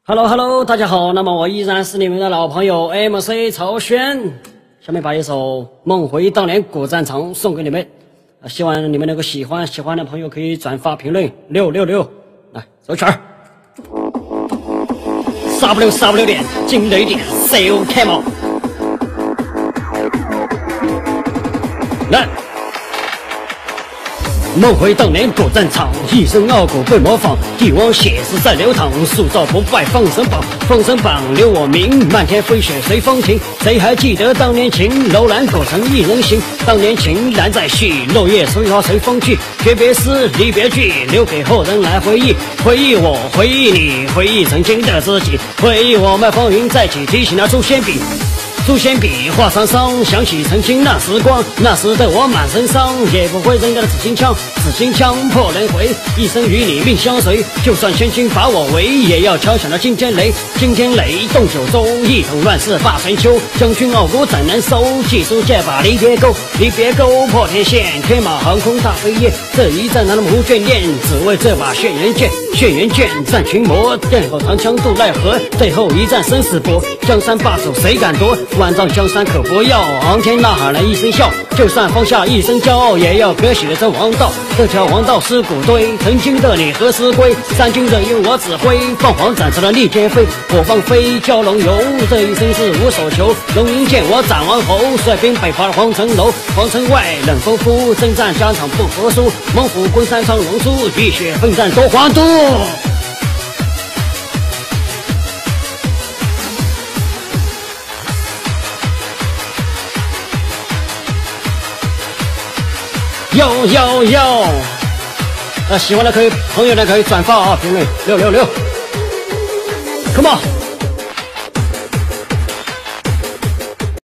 Hello Hello， 大家好，那么我依然是你们的老朋友 MC 曹轩，下面把一首《梦回当年古战场》送给你们，希望你们能够喜欢的朋友可以转发评论666，来走起儿，杀不溜点，惊雷点 ，Say come on， 来。梦回当年古战场，一身傲骨被模仿，帝王血是在流淌，塑造不败封神榜留我名，漫天飞雪随风停。谁还记得当年情？楼兰古城一人行，当年情难再续，落叶随花随风去。诀别诗，离别句，留给后人来回忆。回忆我，回忆你，回忆曾经的自己，回忆我们风云再起，提醒那诛仙笔。诛仙笔画上伤，想起曾经那时光，那时的我满身伤，也不会扔掉的紫金枪，紫金枪破轮回，一生与你命相随。就算千军把我围，也要敲响那惊天雷。惊天雷动九州，一统乱世霸春秋。将军傲骨怎能收？技术这把离别钩，离别钩破天线，天马航空大飞燕。这一战让他们无眷恋，只为这把轩辕剑。轩辕剑战群魔，剑后长枪渡奈何。最后一战生死搏，江山霸主谁敢夺？万丈江山可不要，昂天呐喊了一声笑，就算放下一身骄傲，也要割血这王道。这条王道尸骨堆，曾经的你何时归？三军任由我指挥，凤凰展翅了逆天飞，火放飞蛟龙游。这一生是无所求，龙吟剑我斩王侯，率兵北伐皇城楼。皇城外冷风呼，征战疆场不服输。猛虎关山上龙珠，浴血奋战夺皇都。哟，喜欢的朋友呢可以转发啊，评论666 ，Come on。